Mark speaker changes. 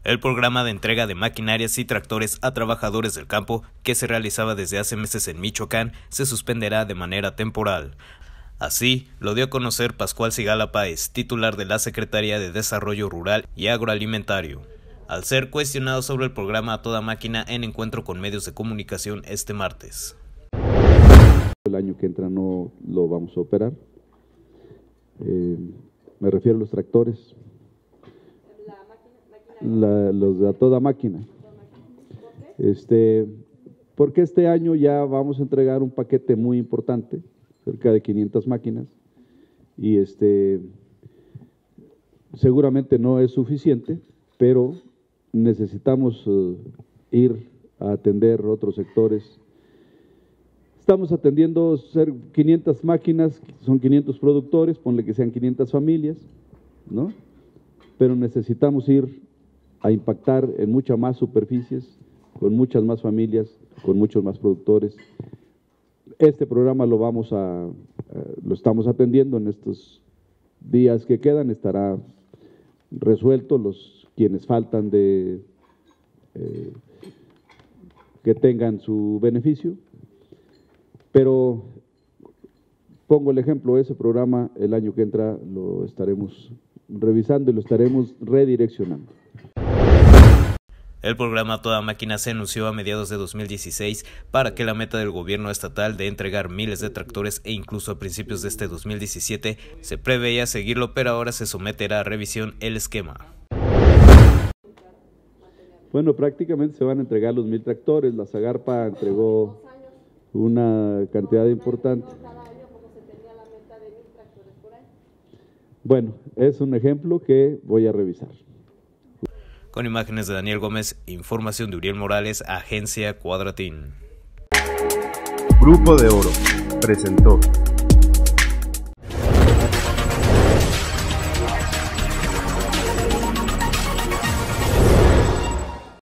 Speaker 1: El programa de entrega de maquinarias y tractores a trabajadores del campo, que se realizaba desde hace meses en Michoacán, se suspenderá de manera temporal. Así lo dio a conocer Pascual Sigala Páez, titular de la Secretaría de Desarrollo Rural y Agroalimentario, al ser cuestionado sobre el programa a toda máquina en encuentro con medios de comunicación este martes.
Speaker 2: El año que entra no lo vamos a operar. Me refiero a los tractores. Los de a toda máquina. Porque este año ya vamos a entregar un paquete muy importante, cerca de 500 máquinas, y seguramente no es suficiente, pero necesitamos ir a atender otros sectores. Estamos atendiendo 500 máquinas, son 500 productores, ponle que sean 500 familias, ¿no? Pero necesitamos ir a impactar en muchas más superficies, con muchas más familias, con muchos más productores. Este programa lo estamos atendiendo en estos días que quedan, estará resuelto quienes faltan que tengan su beneficio, pero pongo el ejemplo, ese programa el año que entra lo estaremos revisando y lo estaremos redireccionando.
Speaker 1: El programa Toda Máquina se anunció a mediados de 2016 para que la meta del gobierno estatal de entregar miles de tractores e incluso a principios de este 2017 se preveía seguirlo, pero ahora se someterá a revisión el esquema.
Speaker 2: Bueno, prácticamente se van a entregar los 1000 tractores, la Zagarpa entregó una cantidad importante. Bueno, es un ejemplo que voy a revisar.
Speaker 1: Con imágenes de Daniel Gómez, información de Uriel Morales, Agencia Cuadratín.
Speaker 3: Grupo de Oro presentó